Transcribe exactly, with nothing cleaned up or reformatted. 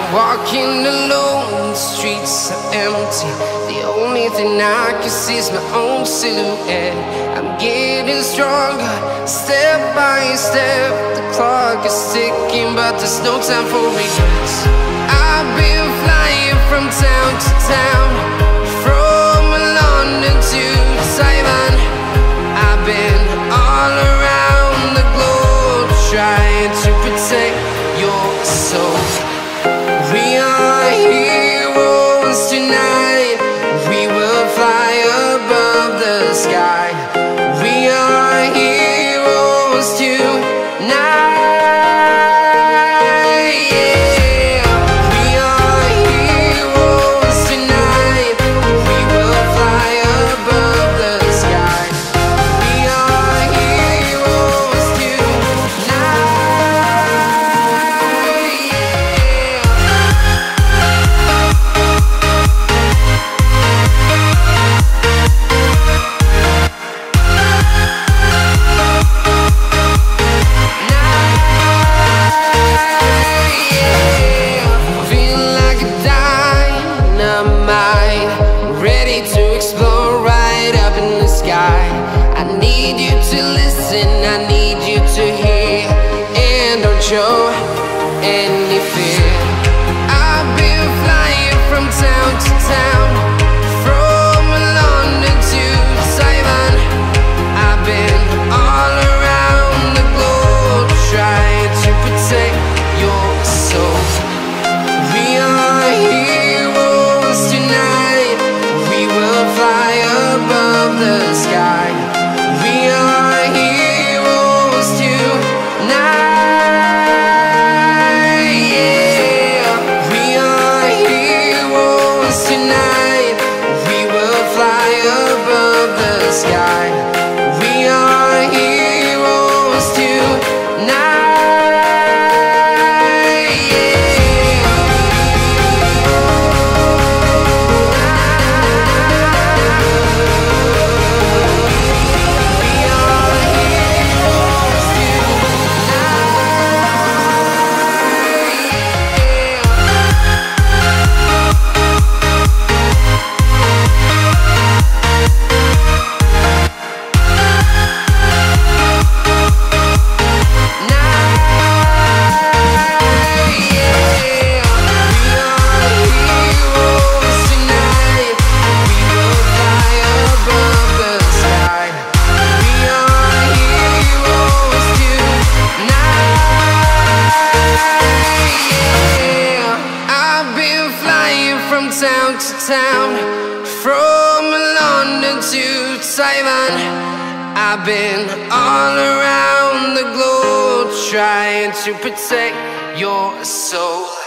Walking alone, the streets are empty. The only thing I can see is my own silhouette. I'm getting stronger, step by step. The clock is ticking, but there's no time for regrets. I've been flying from town to town, from London to Taiwan. I've been all around the globe, trying to protect your soul. We are heroes tonight. We will fly above the sky. We are heroes tonight. Yeah. We are heroes tonight. We will fly above the sky. We are heroes tonight. To explore right up in the sky. I need you to listen, I need you to hear, and don't show any fear. I've been flying from town to town, from London to Taiwan. I've been all around the globe, trying to protect your soul. We are heroes tonight. We will fly above the sky. We are heroes tonight. Yeah. We are heroes tonight. We will fly above the sky. We are heroes tonight. Town to town, from London to Taiwan. I've been all around the globe, trying to protect your soul.